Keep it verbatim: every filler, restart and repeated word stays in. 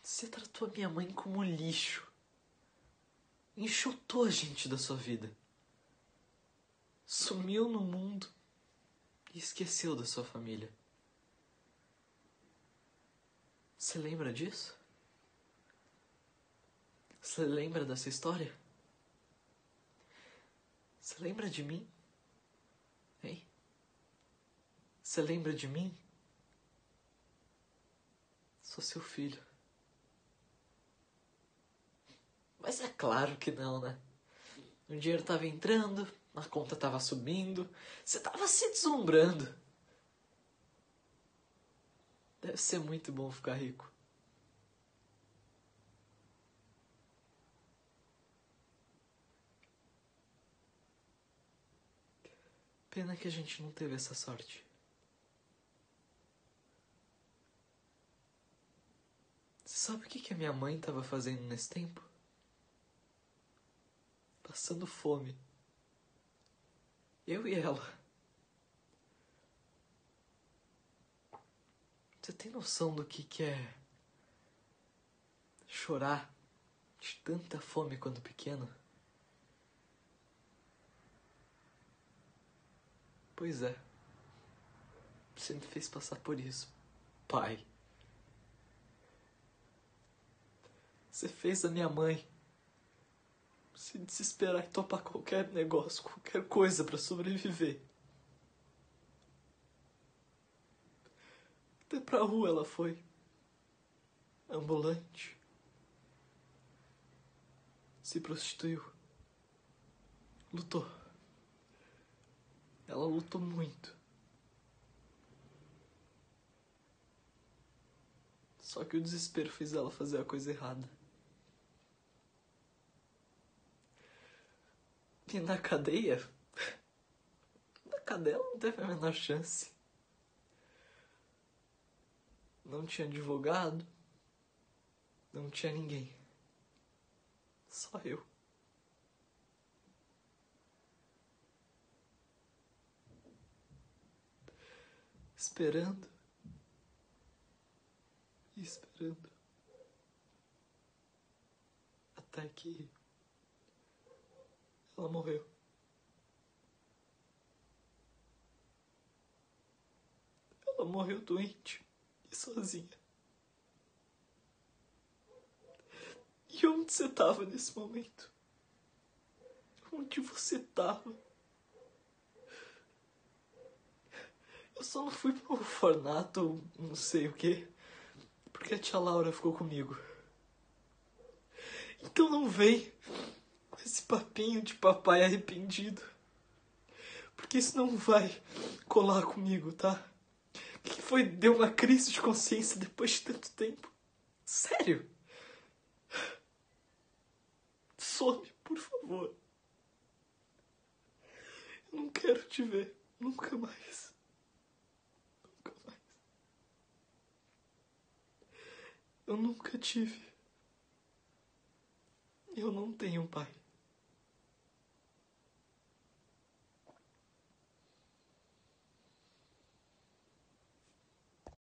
Você tratou a minha mãe como lixo. Enxotou a gente da sua vida. Sumiu no mundo e esqueceu da sua família. Você lembra disso? Você lembra dessa história? Você lembra de mim? Hein? Você lembra de mim? Sou seu filho. Mas é claro que não, né? O dinheiro tava entrando, a conta tava subindo, você tava se deslumbrando. Deve ser muito bom ficar rico. Pena que a gente não teve essa sorte. Você sabe o que que a minha mãe tava fazendo nesse tempo? Passando fome. Eu e ela. Você tem noção do que que é chorar de tanta fome quando pequeno? Pois é. Você me fez passar por isso, pai. Você fez a minha mãe se desesperar e topar qualquer negócio, qualquer coisa pra sobreviver. Até pra rua ela foi. Ambulante. Se prostituiu. Lutou. Ela lutou muito. Só que o desespero fez ela fazer a coisa errada. E na cadeia? Na cadeia ela não teve a menor chance. Não tinha advogado. Não tinha ninguém. Só eu. Esperando. E esperando. Até que ela morreu. Ela morreu doente e sozinha. E onde você tava nesse momento? Onde você tava? Eu só não fui pro orfanato, não sei o quê, porque a tia Laura ficou comigo. Então não vem com esse papinho de papai arrependido. Porque isso não vai colar comigo, tá? O que foi? Deu uma crise de consciência depois de tanto tempo. Sério? Some, por favor. Eu não quero te ver. Nunca mais. Nunca mais. Eu nunca tive. Eu não tenho um pai.